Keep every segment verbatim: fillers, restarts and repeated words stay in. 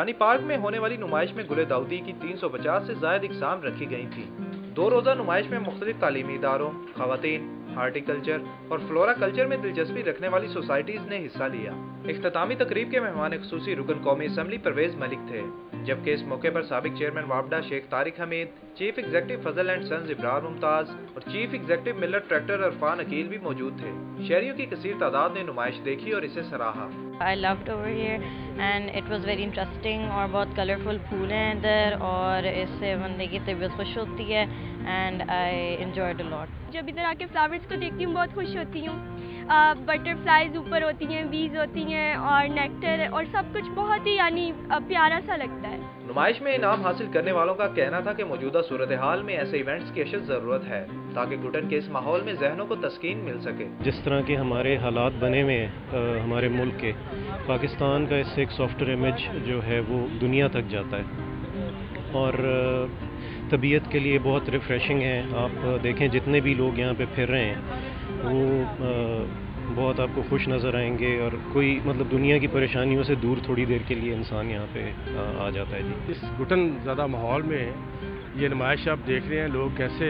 Jilani park में होने वाली नुमाइश में गुले दाऊदी की तीन सौ पचास से ज्यादा इकसाम रखी गई थी। दो रोजा नुमाइश में मुख्तलिफ तालीमी इदारों, खवातीन, हार्टिकल्चर और फ्लोरा कल्चर में दिलचस्पी रखने वाली सोसाइटीज ने हिस्सा लिया। इख्तितामी तकरीब के मेहमान खुसूसी रुकन कौमी असम्बली परवेज मलिक थे, जबकि इस मौके पर साबिक चेयरमैन वापडा Sheikh Tariq Hameed, chief executive Fazal and sons Ibrar Mumtaz और chief executive Millat tractor Arfan Aqeel भी मौजूद थे। शहरियों की कसीर तादाद ने नुमाइश देखी और इसे सराहा। I loved over here and it was very interesting और बहुत कलरफुल फूल हैं इधर और इससे बंदे की तबीयत खुश होती है and I enjoyed a lot। जब इधर आके फ्लावर्स को देखती हूँ बहुत खुश होती हूँ। बटरफ्लाइज ऊपर होती हैं, बीज होती हैं और नेक्टर और सब कुछ बहुत ही यानी प्यारा सा लगता है। नुमाइश में इनाम हासिल करने वालों का कहना था कि मौजूदा सूरत हाल में ऐसे इवेंट्स की अशद ज़रूरत है ताकि घुटन के इस माहौल में जहनों को तस्कीन मिल सके। जिस तरह के हमारे हालात बने हुए हैं हमारे मुल्क के, पाकिस्तान का इससे एक सॉफ्टवेयर इमेज जो है वो दुनिया तक जाता है और तबीयत के लिए बहुत रिफ़्रेशिंग है। आप देखें जितने भी लोग यहाँ पे फिर रहे हैं वो बहुत आपको खुश नज़र आएंगे और कोई मतलब दुनिया की परेशानियों से दूर थोड़ी देर के लिए इंसान यहाँ पे आ जाता है जी। इस घुटन ज़्यादा माहौल में ये नुमाइश आप देख रहे हैं, लोग कैसे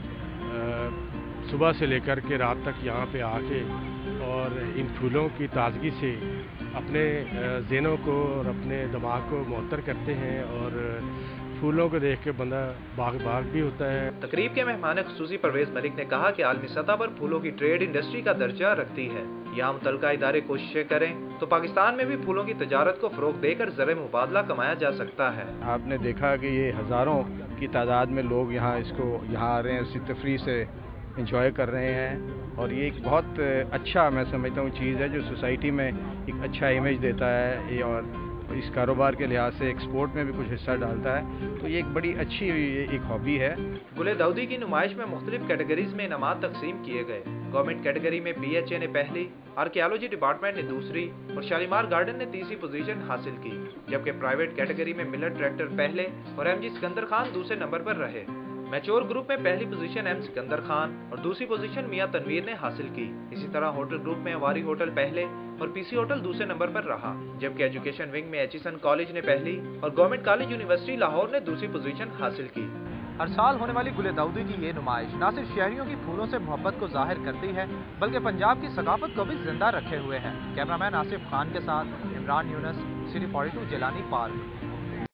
सुबह से लेकर के रात तक यहाँ पे आके और इन फूलों की ताजगी से अपने ज़हनों को और अपने दिमाग को मुअत्तर करते हैं और फूलों को देख के बंदा बाग बाग भी होता है। तकरीब के मेहमान खुसूसी परवेज मलिक ने कहा कि आलमी सतह पर फूलों की ट्रेड इंडस्ट्री का दर्जा रखती है। यहाँ मुतल्लिका इदारे कोशिशें करें तो पाकिस्तान में भी फूलों की तजारत को फ़रोग देकर ज़र मुबादला कमाया जा सकता है। आपने देखा कि ये हज़ारों की तादाद में लोग यहाँ इसको यहाँ आ रहे हैं, इसी तफरी से इंजॉय कर रहे हैं और ये एक बहुत अच्छा मैं समझता हूँ चीज़ है जो सोसाइटी में एक अच्छा इमेज देता है ये और इस कारोबार के लिहाज से एक्सपोर्ट में भी कुछ हिस्सा डालता है, तो ये एक बड़ी अच्छी एक हॉबी है। गुले दाऊदी की नुमाइश में मुख्तलिफ कैटेगरीज में इनामात तकसीम किए गए। गवर्नमेंट कैटेगरी में पी एच ए ने पहली, आर्कियोलॉजी डिपार्टमेंट ने दूसरी और शालीमार गार्डन ने तीसरी पोजीशन हासिल की, जबकि प्राइवेट कैटेगरी में मिलर ट्रैक्टर पहले और एम जी सिकंदर खान दूसरे नंबर पर रहे। मैच्योर ग्रुप में पहली पोजीशन एम सिकंदर खान और दूसरी पोजीशन मियां तनवीर ने हासिल की। इसी तरह होटल ग्रुप में अवारी होटल पहले और पीसी होटल दूसरे नंबर पर रहा, जबकि एजुकेशन विंग में एचिसन कॉलेज ने पहली और गवर्नमेंट कॉलेज यूनिवर्सिटी लाहौर ने दूसरी पोजीशन हासिल की। हर साल होने वाली गुले दाऊदी की ये नुमाइश न सिर्फ शहरियों की फूलों से मोहब्बत को जाहिर करती है बल्कि पंजाब की सकाफत को भी जिंदा रखे हुए है। कैमरामैन आसिफ खान के साथ इमरान यूनस, सिटी बयालीस जिलानी पार्क।